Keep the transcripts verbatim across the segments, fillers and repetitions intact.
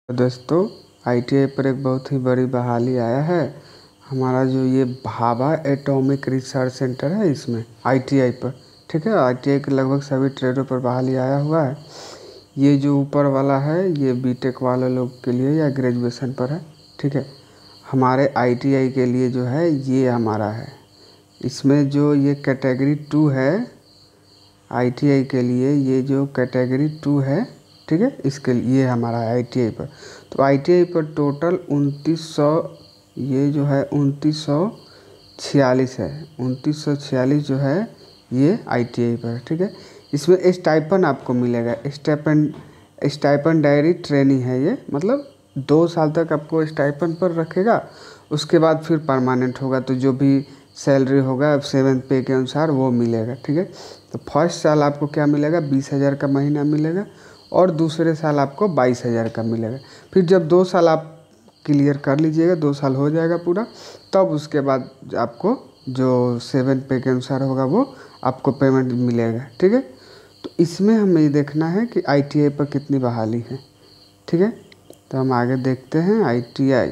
दोस्तों आईटीआई पर एक बहुत ही बड़ी बहाली आया है। हमारा जो ये भाभा एटॉमिक रिसर्च सेंटर है इसमें आईटीआई पर, ठीक है, आईटीआई के लगभग सभी ट्रेडों पर बहाली आया हुआ है। ये जो ऊपर वाला है ये बीटेक वाले लोग के लिए या ग्रेजुएशन पर है, ठीक है। हमारे आईटीआई के लिए जो है ये हमारा है। इसमें जो ये कैटेगरी टू है आईटीआई के लिए, ये जो कैटेगरी टू है, ठीक है, इसके लिए हमारा आईटीआई पर। तो आईटीआई पर टोटल उनतीस सौ, ये जो है उनतीस सौ छियालीस है, उनतीस सौ छियालीस जो है ये आईटीआई पर, ठीक है। इसमें स्टाइपन आपको मिलेगा, स्टाइपन स्टाइपन डायरी ट्रेनिंग है ये, मतलब दो साल तक आपको स्टाइपन पर रखेगा, उसके बाद फिर परमानेंट होगा। तो जो भी सैलरी होगा सेवन्थ पे के अनुसार वो मिलेगा, ठीक है। तो फर्स्ट साल आपको क्या मिलेगा, बीस हज़ार का महीना मिलेगा और दूसरे साल आपको बाईस हज़ार का मिलेगा। फिर जब दो साल आप क्लियर कर लीजिएगा, दो साल हो जाएगा पूरा, तब उसके बाद आपको जो सेवन पे के अनुसार होगा वो आपको पेमेंट मिलेगा, ठीक है। तो इसमें हमें ये देखना है कि आईटीआई पर कितनी बहाली है, ठीक है। तो हम आगे देखते हैं। आईटीआई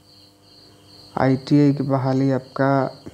आईटीआई की बहाली आपका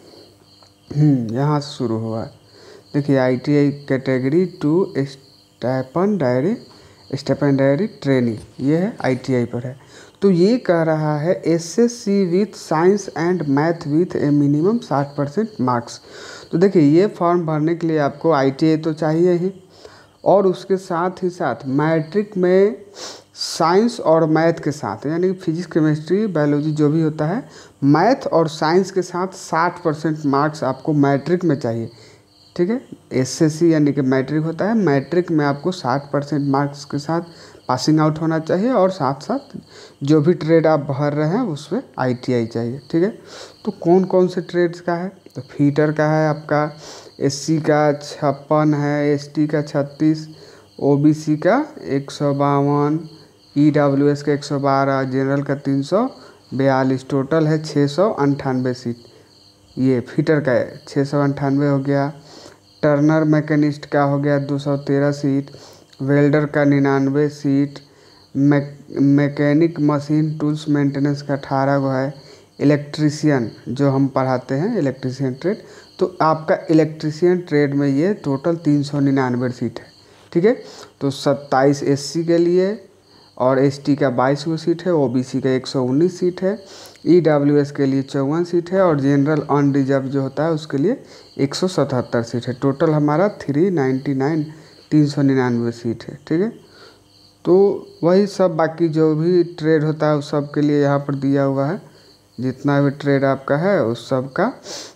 यहाँ से शुरू हुआ है। देखिए ITI category two stipendiary stipendiary training, ये है आईटीआई पर है। तो ये कह रहा है SSC with science and math with a minimum साठ परसेंट मार्क्स। तो देखिए ये फॉर्म भरने के लिए आपको आईटीआई तो चाहिए ही, और उसके साथ ही साथ मैट्रिक में साइंस और मैथ के साथ, यानी फिजिक्स केमिस्ट्री बायोलॉजी जो भी होता है, मैथ और साइंस के साथ साठ परसेंट मार्क्स आपको मैट्रिक में चाहिए, ठीक है। एसएससी यानी कि मैट्रिक होता है, मैट्रिक में आपको साठ परसेंट मार्क्स के साथ पासिंग आउट होना चाहिए, और साथ साथ जो भी ट्रेड आप भर रहे हैं उसमें आईटीआई चाहिए, ठीक है। तो कौन कौन से ट्रेड्स का है, तो फीटर का है आपका, एससी का छप्पन है, एसटी का छत्तीस, ओबीसी का एक सौ बावन, ईडब्ल्यूएस का एक सौ बारह, जनरल का तीन सौ बयालीस, टोटल है छः सौ अंठानवे सीट। ये फीटर का है छः सौ अंठानवे हो गया। टर्नर मैकेनिस्ट का हो गया दो सौ तेरह सीट, वेल्डर का निन्यानवे seat, mechanic machine tools maintenance का अठारह गो है। इलेक्ट्रीशियन जो हम पढ़ाते हैं इलेक्ट्रीशियन ट्रेड, तो आपका इलेक्ट्रीशियन ट्रेड में ये टोटल तीन सौ निन्यानवे सीट है, ठीक है। तो सत्ताईस एससी के लिए और एसटी का बाईस गो सीट है, ओबीसी का एक सौ उन्नीस सीट है, ईडब्ल्यूएस के लिए चौवन सीट है, और जनरल अनरिजर्व जो होता है उसके लिए एक सौ सतहत्तर सीट है। टोटल हमारा थ्री नाइन्टी नाइन तीन सौ निन्यानवे सीट है, ठीक है। तो वही सब बाकी जो भी ट्रेड होता है उस सब के लिए यहाँ पर दिया हुआ है। जितना भी ट्रेड आपका है उस सब का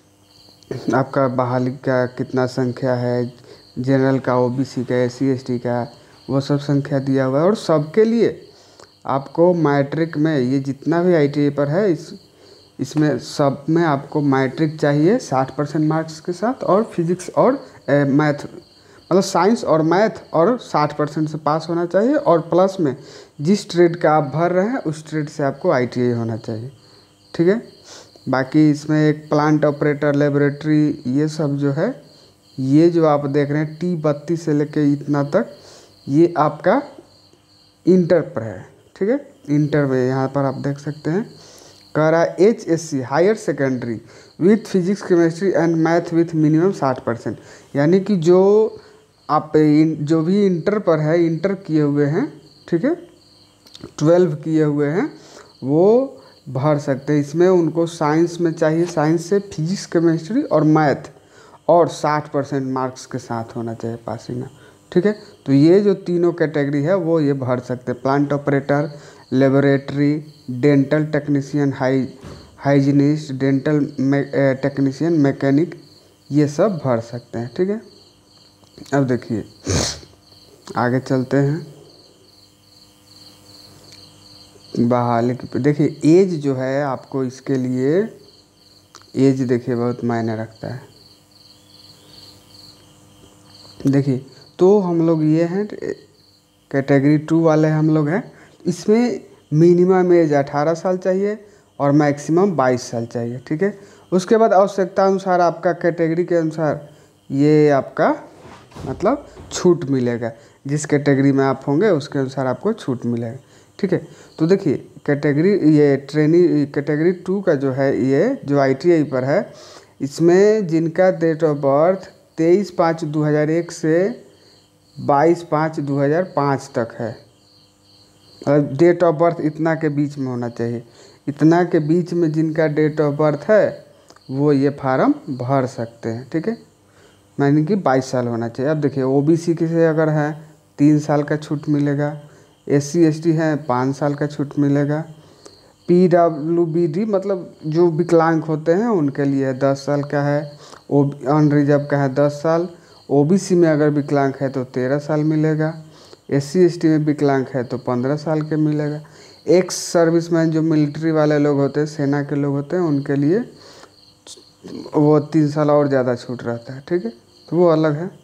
आपका बहाली का कितना संख्या है, जनरल का, ओबीसी का, एससी एसटी का, वो सब संख्या दिया हुआ है। और सबके लिए आपको मैट्रिक में ये जितना भी आईटीआई पर है इस इसमें सब में आपको मैट्रिक चाहिए साठ परसेंट मार्क्स के साथ, और फिजिक्स और मैथ, मतलब साइंस और मैथ और साठ परसेंट से पास होना चाहिए, और प्लस में जिस ट्रेड का आप भर रहे हैं उस ट्रेड से आपको आईटीआई होना चाहिए, ठीक है। बाकी इसमें एक प्लांट ऑपरेटर, लेबोरेटरी, ये सब जो है, ये जो आप देख रहे हैं टी बत्तीस से लेके इतना तक, ये आपका इंटर पर है, ठीक है। इंटर में यहाँ पर आप देख सकते हैं कह रहा है H S C higher secondary with physics chemistry and math with minimum साठ परसेंट, यानी कि जो आप जो भी इंटर पर है, इंटर किए हुए हैं, ठीक है, ट्वेल्व किए हुए हैं, वो भर सकते हैं। इसमें उनको साइंस में चाहिए, साइंस से फिजिक्स केमिस्ट्री और मैथ, और साठ परसेंट मार्क्स के साथ होना चाहिए पासिंग, ठीक है। तो ये जो तीनों कैटेगरी है वो ये भर सकते हैं, plant operator, laboratory, dental technician, high hygienist, dental technician, mechanic, ये सब भर सकते हैं, ठीक है। अब देखिए आगे चलते हैं बहाली की। देखिए एज जो है आपको इसके लिए, एज देखिए बहुत मायने रखता है। देखिए तो हम लोग ये हैं कैटेगरी टू वाले हम लोग हैं, इसमें मिनिमम एज अठारह साल चाहिए और मैक्सिमम बाईस साल चाहिए, ठीक है। उसके बाद आवश्यकता अनुसार आपका कैटेगरी के अनुसार ये आपका मतलब छूट मिलेगा, जिस कैटेगरी में आप होंगे उसके अनुसार आपको छूट मिलेगा। ठीक है। तो देखिए कैटेगरी ये ट्रेनी कैटेगरी टू का जो है ये जो आईटीआई पर है, इसमें जिनका डेट ऑफ बर्थ तेईस पाँच दो हज़ार एक से बाईस पाँच दो हज़ार पाँच तक है, मतलब डेट ऑफ बर्थ इतना के बीच में होना चाहिए। इतना के बीच में जिनका डेट ऑफ बर्थ है वो ये फार्म भर सकते हैं, ठीक है। यानी कि बाईस साल होना चाहिए। अब देखिए ओबीसी के से अगर है तीन साल का छूट मिलेगा, एस सी एस टी है पाँच साल का छूट मिलेगा, पी डब्ल्यू बी डी मतलब जो विकलांग होते हैं उनके लिए दस साल का है, ओ अनरिजर्व का है दस साल, ओबीसी में अगर विकलांग है तो तेरह साल मिलेगा, एस सी एस टी में विकलांग है तो पंद्रह साल के मिलेगा। एक्स सर्विसमैन जो मिलिट्री वाले लोग होते हैं, सेना के लोग होते हैं, उनके लिए वो तीन साल और ज़्यादा छूट रहता है, ठीक है। तो वो अलग है।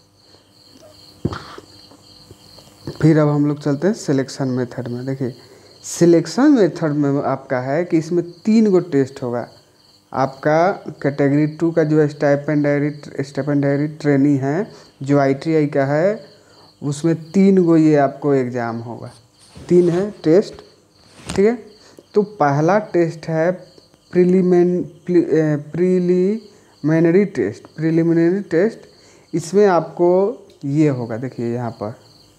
फिर अब हम लोग चलते हैं सिलेक्शन मेथड में। देखिए सिलेक्शन मेथड में आपका है कि इसमें तीन गो टेस्ट होगा। आपका कैटेगरी टू का जो स्टाइपेंडरी स्टाइपेंडरी ट्रेनी है जो आईटीआई का है, उसमें तीन गो ये आपको एग्ज़ाम होगा, तीन है टेस्ट, ठीक है। तो पहला टेस्ट है prelim preliminary test preliminary test इसमें आपको ये होगा, देखिए यहाँ पर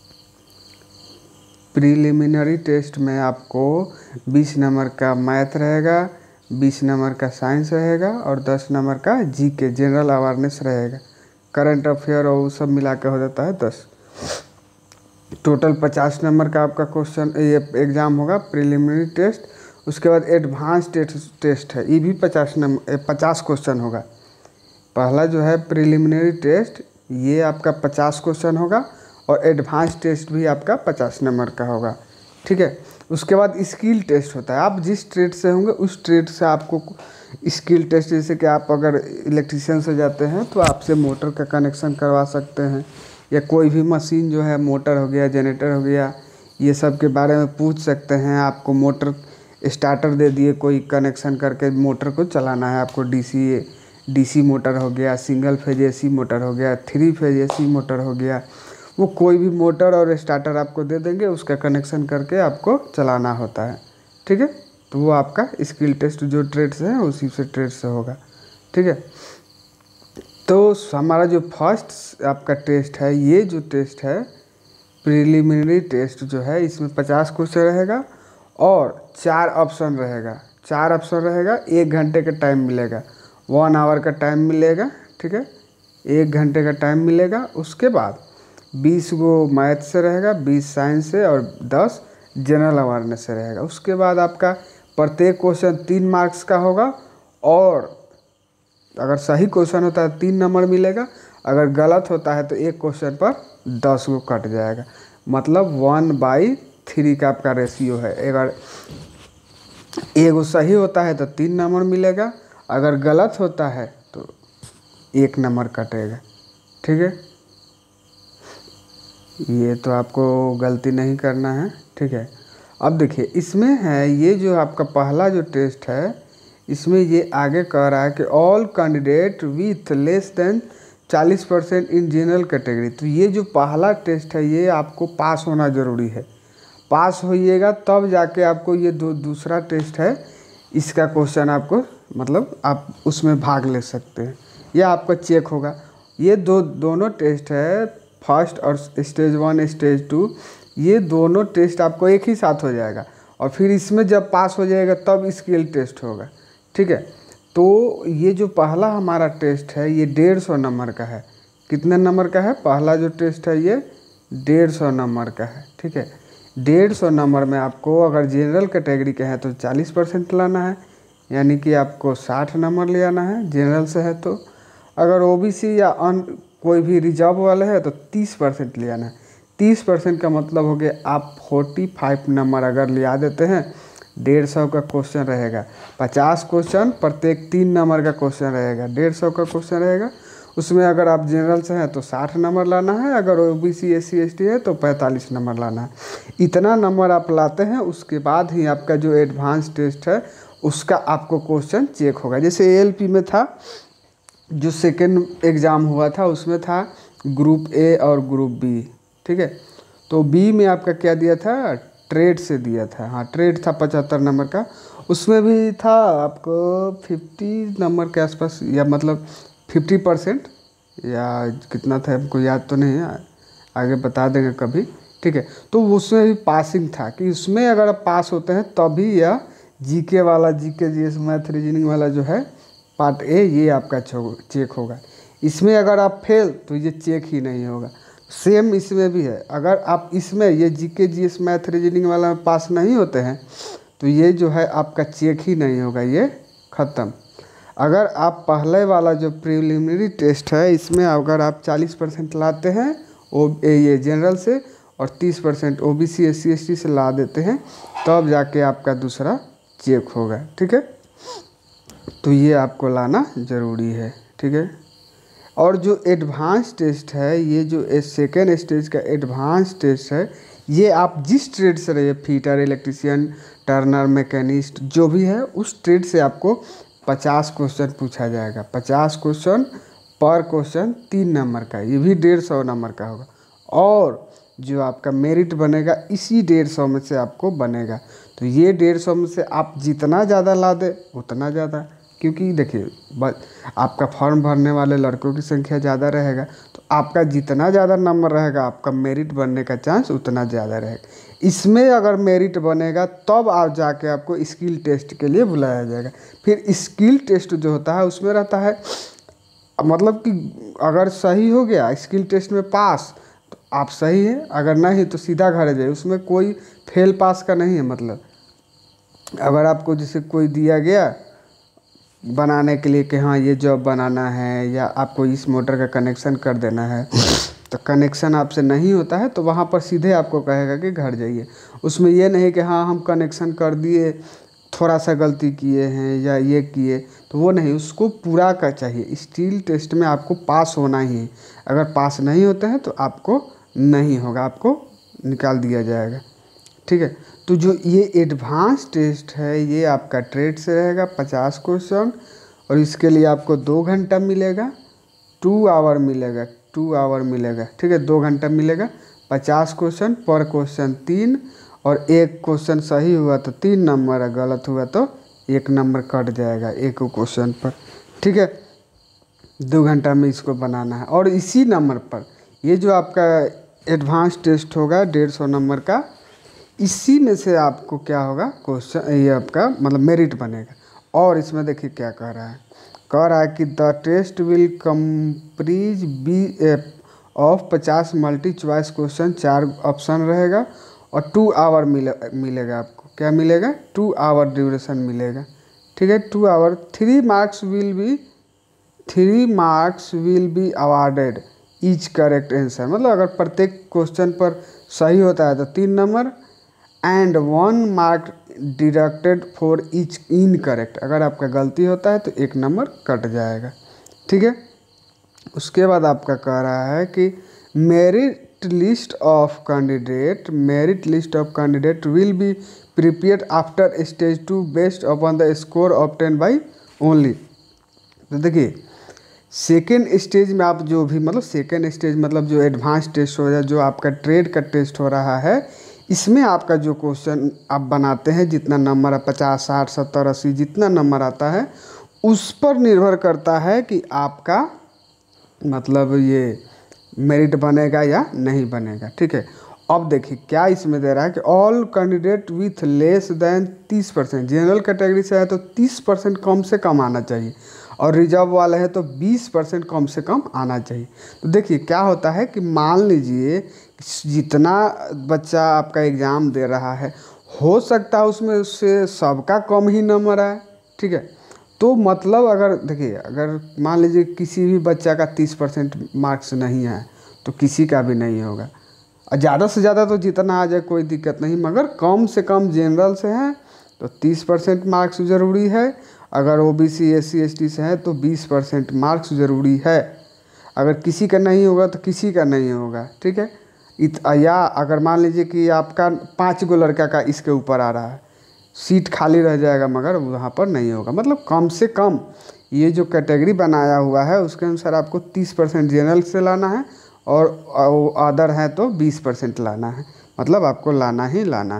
प्रीलिमिनरी टेस्ट में आपको बीस नंबर का मैथ रहेगा, बीस नंबर का साइंस रहेगा और दस नंबर का जीके जनरल अवेयरनेस रहेगा। करंट अफेयर और वो सब मिला के हो जाता है दस। टोटल पचास नंबर का आपका क्वेश्चन ये एग्ज़ाम होगा प्रीलिमिनरी टेस्ट। उसके बाद एडवांस टेस्ट टेस्ट है, ये भी पचास नंबर पचास क्वेश्चन होगा। पहला जो है प्रीलिमिनरी टेस्ट ये आपका पचास क्वेश्चन होगा और एडवांस टेस्ट भी आपका पचास नंबर का होगा, ठीक है। उसके बाद स्किल टेस्ट होता है। आप जिस ट्रेड से होंगे उस ट्रेड से आपको स्किल टेस्ट, जैसे कि आप अगर इलेक्ट्रीशियन से जाते हैं तो आपसे मोटर का कनेक्शन करवा सकते हैं, या कोई भी मशीन जो है मोटर हो गया जनरेटर हो गया ये सब के बारे में पूछ सकते हैं। आपको मोटर स्टार्टर दे दिए, कोई कनेक्शन करके मोटर को चलाना है आपको, डीसी डीसी मोटर हो गया, सिंगल फेज एसी मोटर हो गया, थ्री फेज एसी मोटर हो गया, वो कोई भी मोटर और स्टार्टर आपको दे देंगे, उसका कनेक्शन करके आपको चलाना होता है, ठीक है। तो वो आपका स्किल टेस्ट जो ट्रेड से है उसी से ट्रेड से होगा, ठीक है। तो हमारा जो फर्स्ट आपका टेस्ट है, ये जो टेस्ट है प्रीलिमिनरी टेस्ट जो है, इसमें पचास क्वेश्चन रहेगा और चार ऑप्शन रहेगा चार ऑप्शन रहेगा एक घंटे का टाइम मिलेगा, वन आवर का टाइम मिलेगा, ठीक है। एक घंटे का टाइम मिलेगा। उसके बाद बीस गो मैथ से रहेगा, बीस साइंस से और दस जनरल अवेयरनेस से रहेगा। उसके बाद आपका प्रत्येक क्वेश्चन तीन मार्क्स का होगा और अगर सही क्वेश्चन होता है तीन नंबर मिलेगा, अगर गलत होता है तो एक क्वेश्चन पर दस गो कट जाएगा, मतलब वन बाई थ्री का आपका रेशियो है। अगर एक सही होता है तो तीन नंबर मिलेगा, अगर गलत होता है तो एक नंबर कटेगा, ठीक है। ये तो आपको गलती नहीं करना है, ठीक है। अब देखिए इसमें है ये जो आपका पहला जो टेस्ट है, इसमें ये आगे कह रहा है कि all candidate with less than चालीस परसेंट इन जनरल कैटेगरी। तो ये जो पहला टेस्ट है ये आपको पास होना ज़रूरी है, पास होइएगा तब जाके आपको ये दो दूसरा टेस्ट है इसका क्वेश्चन आपको मतलब आप उसमें भाग ले सकते हैं, यह आपका चेक होगा। ये दो दोनों टेस्ट है, फर्स्ट और स्टेज वन स्टेज टू, ये दोनों टेस्ट आपको एक ही साथ हो जाएगा और फिर इसमें जब पास हो जाएगा तब स्किल टेस्ट होगा, ठीक है। तो ये जो पहला हमारा टेस्ट है ये डेढ़ सौ नंबर का है। कितने नंबर का है? पहला जो टेस्ट है ये डेढ़ सौ नंबर का है, ठीक है। डेढ़ सौ नंबर में आपको अगर जनरल कैटेगरी के हैं तो चालीस परसेंट लाना है, यानी कि आपको साठ नंबर ले आना है जनरल से है तो। अगर ओबीसी या अन कोई भी रिजर्व वाले है तो तीस परसेंट ले आना है। तीस परसेंट का मतलब हो गया आप फोर्टी फाइव नंबर अगर ले आ देते हैं, डेढ़ सौ का क्वेश्चन रहेगा, पचास क्वेश्चन प्रत्येक तीन नंबर का क्वेश्चन रहेगा, डेढ़ सौ का क्वेश्चन रहेगा। उसमें अगर आप जनरल से हैं तो साठ नंबर लाना है, अगर ओबीसी एससी एसटी है तो पैंतालीस नंबर लाना है। इतना नंबर आप लाते हैं उसके बाद ही आपका जो एडवांस टेस्ट है उसका आपको क्वेश्चन चेक होगा। जैसे एएलपी में था, जो सेकेंड एग्ज़ाम हुआ था उसमें था ग्रुप ए और ग्रुप बी, ठीक है। तो बी में आपका क्या दिया था, ट्रेड से दिया था, हाँ ट्रेड था पचहत्तर नंबर का, उसमें भी था आपको फिफ्टी नंबर के आसपास, या मतलब फिफ्टी परसेंट या कितना था हमको याद तो नहीं है, आगे बता देंगे कभी, ठीक है। तो उसमें भी पासिंग था कि उसमें अगर आप पास होते हैं तभी यह जीके वाला, जीके जीएस मैथ रीजनिंग वाला जो है पार्ट ए ये आपका चेक होगा। इसमें अगर आप फेल तो ये चेक ही नहीं होगा। सेम इसमें भी है, अगर आप इसमें ये जीके जीएस मैथ रीजनिंग वाला में पास नहीं होते हैं तो ये जो है आपका चेक ही नहीं होगा, ये ख़त्म। अगर आप पहले वाला जो प्रिलिमिनरी टेस्ट है इसमें अगर आप चालीस परसेंट लाते हैं ओ ये जनरल से और तीस percent O B C S C S T से ला देते हैं तब जाके आपका दूसरा चेक होगा, ठीक है। तो ये आपको लाना ज़रूरी है, ठीक है। और जो एडवांस टेस्ट है, ये जो सेकेंड स्टेज का एडवांस टेस्ट है, ये आप जिस ट्रेड से रहिए, फीटर, इलेक्ट्रीशियन, टर्नर, मैकेनिस्ट, जो भी है उस ट्रेड से आपको पचास क्वेश्चन पूछा जाएगा। पचास क्वेश्चन पर क्वेश्चन तीन नंबर का, ये भी डेढ़ सौ नंबर का होगा। और जो आपका मेरिट बनेगा इसी डेढ़ सौ में से आपको बनेगा। तो ये डेढ़ सौ में से आप जितना ज़्यादा ला दे उतना ज़्यादा, क्योंकि देखिए आपका फॉर्म भरने वाले लड़कों की संख्या ज़्यादा रहेगा, तो आपका जितना ज़्यादा नंबर रहेगा आपका मेरिट बनने का चांस उतना ज़्यादा रहेगा। इसमें अगर मेरिट बनेगा तब आप जाके आपको स्किल टेस्ट के लिए बुलाया जाएगा। फिर स्किल टेस्ट जो होता है उसमें रहता है, मतलब कि अगर सही हो गया स्किल टेस्ट में पास तो आप सही है, अगर नहीं तो सीधा घर जाए। उसमें कोई फेल पास का नहीं है। मतलब अगर आपको जैसे कोई दिया गया बनाने के लिए कि हाँ ये जॉब बनाना है या आपको इस मोटर का कनेक्शन कर देना है, तो कनेक्शन आपसे नहीं होता है तो वहाँ पर सीधे आपको कहेगा कि घर जाइए। उसमें ये नहीं कि हाँ हम कनेक्शन कर दिए, थोड़ा सा गलती किए हैं या ये किए, तो वो नहीं, उसको पूरा का चाहिए। स्किल टेस्ट में आपको पास होना ही है। अगर पास नहीं होते हैं तो आपको नहीं होगा, आपको निकाल दिया जाएगा, ठीक है। तो जो ये एडवांस टेस्ट है ये आपका ट्रेड से रहेगा, पचास क्वेश्चन, और इसके लिए आपको दो घंटा मिलेगा, टू आवर मिलेगा, टू आवर मिलेगा, ठीक है। दो घंटा मिलेगा, पचास क्वेश्चन, पर क्वेश्चन तीन, और एक क्वेश्चन सही हुआ तो तीन नंबर है, गलत हुआ तो एक नंबर कट जाएगा एक क्वेश्चन पर, ठीक है। दो घंटा में इसको बनाना है। और इसी नंबर पर ये जो आपका एडवांस टेस्ट होगा डेढ़ सौ नंबर का, इसी में से आपको क्या होगा क्वेश्चन, ये आपका मतलब मेरिट बनेगा। और इसमें देखिए क्या कह रहा है, कह रहा है कि the test will comprise be of पचास मल्टी चॉइस क्वेश्चन, चार ऑप्शन रहेगा, और टू आवर मिले मिलेगा आपको, क्या मिलेगा, टू आवर ड्यूरेशन मिलेगा, ठीक है। Two hour, three marks will be three marks will be awarded each correct answer, मतलब अगर प्रत्येक क्वेश्चन पर सही होता है तो तीन number, and one mark deducted for each incorrect, अगर आपका गलती होता है तो एक नंबर कट जाएगा, ठीक है। उसके बाद आपका कह रहा है कि merit list of candidate merit list of candidate will be prepared after stage two based upon the score obtain by only. तो देखिए सेकेंड स्टेज में आप जो भी, मतलब सेकेंड स्टेज मतलब जो एडवांस टेस्ट हो रहा है, जो आपका ट्रेड का टेस्ट हो रहा है, इसमें आपका जो क्वेश्चन आप बनाते हैं, जितना नंबर है पचास साठ सत्तर अस्सी जितना नंबर आता है, उस पर निर्भर करता है कि आपका मतलब ये मेरिट बनेगा या नहीं बनेगा, ठीक है। अब देखिए क्या इसमें दे रहा है कि all candidate with less than तीस परसेंट, जनरल कैटेगरी से है तो तीस परसेंट कम से कम आना चाहिए, और रिजर्व वाला है तो बीस परसेंट कम से कम आना चाहिए। तो देखिए क्या होता है कि मान लीजिए जितना बच्चा आपका एग्ज़ाम दे रहा है, हो सकता है उसमें उससे सबका कम ही नंबर आए, ठीक है। तो मतलब अगर देखिए अगर मान लीजिए किसी भी बच्चा का तीस परसेंट मार्क्स नहीं है तो किसी का भी नहीं होगा, और ज़्यादा से ज़्यादा तो जितना आ जाए कोई दिक्कत नहीं, मगर कम से कम जनरल से है तो तीस परसेंट मार्क्स ज़रूरी है, अगर O B C S C S T से है तो बीस परसेंट मार्क्स ज़रूरी है, अगर किसी का नहीं होगा तो किसी का नहीं होगा, ठीक है। इत या अगर मान लीजिए कि आपका पाँच गो लड़का का इसके ऊपर आ रहा है, सीट खाली रह जाएगा मगर वहाँ पर नहीं होगा, मतलब कम से कम ये जो कैटेगरी बनाया हुआ है उसके अनुसार आपको तीस परसेंट जनरल से लाना है, और अदर है तो बीस परसेंट लाना है, मतलब आपको लाना ही लाना है।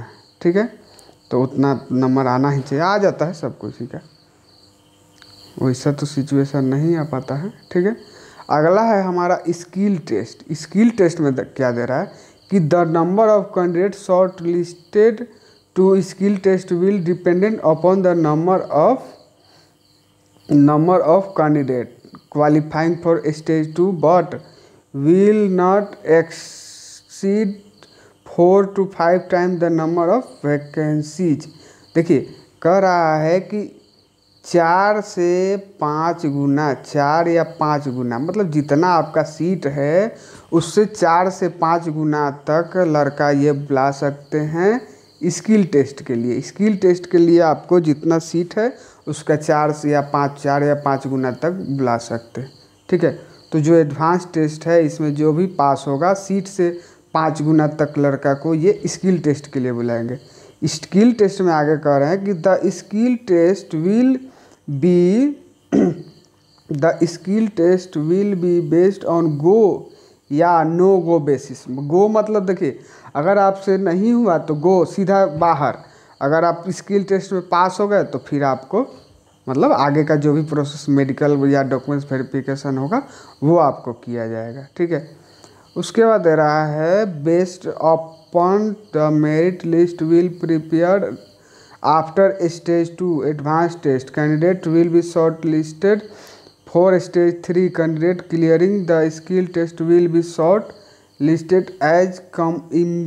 ठीक है, तो उतना नंबर आना ही चाहिए, आ जाता है सब कुछ, ठीक है, वैसा तो सिचुएशन नहीं आ पाता है, ठीक है। अगला है हमारा स्किल टेस्ट। स्किल टेस्ट में क्या दे रहा है कि the number of candidate short listed to skill test will dependent upon the number of number of candidate qualifying for stage two but will not exceed four to five time the number of vacancies. देखिए कह रहा है कि चार से पाँच गुना, चार या पाँच गुना, मतलब जितना आपका सीट है उससे चार से पाँच गुना तक लड़का ये बुला सकते हैं स्किल टेस्ट के लिए। स्किल टेस्ट के लिए आपको जितना सीट है उसका चार से या पाँच चार या पाँच गुना तक बुला सकते हैं, ठीक है। तो जो एडवांस टेस्ट है इसमें जो भी पास होगा सीट से पाँच गुना तक लड़का को ये स्किल टेस्ट के लिए बुलाएंगे। स्किल टेस्ट में आगे कह रहे हैं कि the skill test will be the skill test will be based on go या नो गो बेसिस। गो मतलब देखिए अगर आपसे नहीं हुआ तो गो सीधा बाहर, अगर आप स्किल टेस्ट में पास हो गए तो फिर आपको मतलब आगे का जो भी प्रोसेस मेडिकल या डॉक्यूमेंट्स वेरिफिकेशन होगा वो आपको किया जाएगा, ठीक है। उसके बाद दे रहा है based upon the merit list will prepared after stage two advance test candidate will be short listed for stage three candidate clearing the skill test will be short listed as come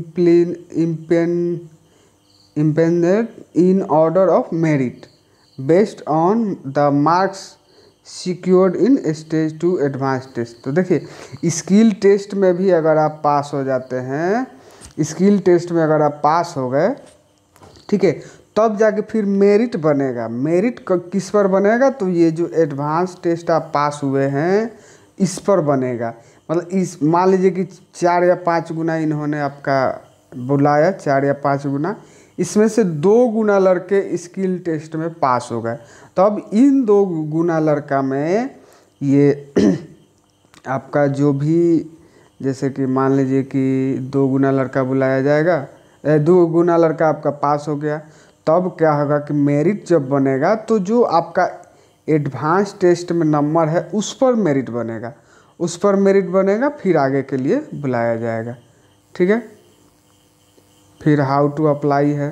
impended in order of merit based on the marks secured in stage two advance test. तो देखिए skill test में भी अगर आप पास हो जाते हैं, skill test में अगर आप पास हो गए, ठीक है, तब जाके फिर मेरिट बनेगा। मेरिट किस पर बनेगा? तो ये जो एडवांस टेस्ट आप पास हुए हैं इस पर बनेगा। मतलब इस मान लीजिए कि चार या पाँच गुना इन्होंने आपका बुलाया, चार या पाँच गुना, इसमें से दो गुना लड़के स्किल टेस्ट में पास हो गए, तब इन दो गुना लड़का में ये आपका जो भी, जैसे कि मान लीजिए कि दो गुना लड़का बुलाया जाएगा, दो गुना लड़का आपका पास हो गया, तब क्या होगा कि मेरिट जब बनेगा तो जो आपका एडवांस टेस्ट में नंबर है उस पर मेरिट बनेगा, उस पर मेरिट बनेगा फिर आगे के लिए बुलाया जाएगा, ठीक है। फिर हाउ टू अप्लाई है,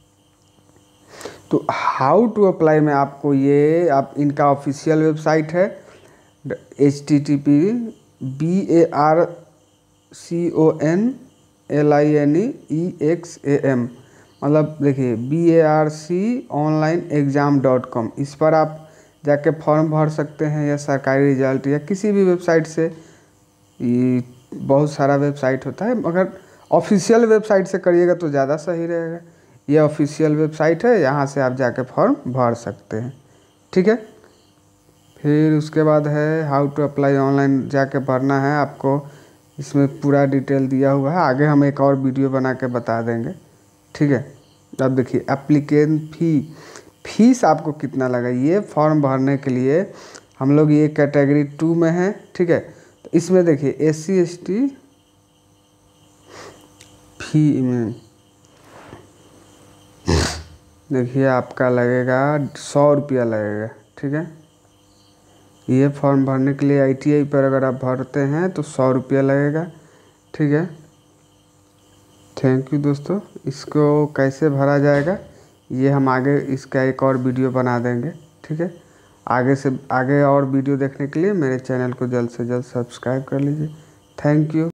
तो हाउ टू अप्लाई में आपको ये आप इनका ऑफिशियल वेबसाइट है H T T P B A R C O N L I N E X A M, मतलब देखिए B A R C online exam dot com, इस पर आप जाके फॉर्म भर सकते हैं या सरकारी रिजल्ट या किसी भी वेबसाइट से, ये बहुत सारा वेबसाइट होता है, मगर ऑफिशियल वेबसाइट से करिएगा तो ज़्यादा सही रहेगा। ये ऑफिशियल वेबसाइट है, यहाँ से आप जाके फॉर्म भर सकते हैं, ठीक है। फिर उसके बाद है हाउ टू अप्लाई ऑनलाइन, जाके भरना है आपको, इसमें पूरा डिटेल दिया हुआ है, आगे हम एक और वीडियो बना के बता देंगे, ठीक है। अब देखिए एप्लीकेशन फ़ी, फीस आपको कितना लगा। ये फॉर्म भरने के लिए हम लोग ये कैटेगरी टू में है, ठीक है, तो इसमें देखिए S C S T fee में देखिए आपका लगेगा सौ रुपया लगेगा, ठीक है। ये फॉर्म भरने के लिए आई टी आई पर अगर आप भरते हैं तो सौ रुपया लगेगा, ठीक है। थैंक यू दोस्तों। इसको कैसे भरा जाएगा ये हम आगे इसका एक और वीडियो बना देंगे, ठीक है। आगे से आगे और वीडियो देखने के लिए मेरे चैनल को जल्द से जल्द सब्सक्राइब कर लीजिए। Thank you.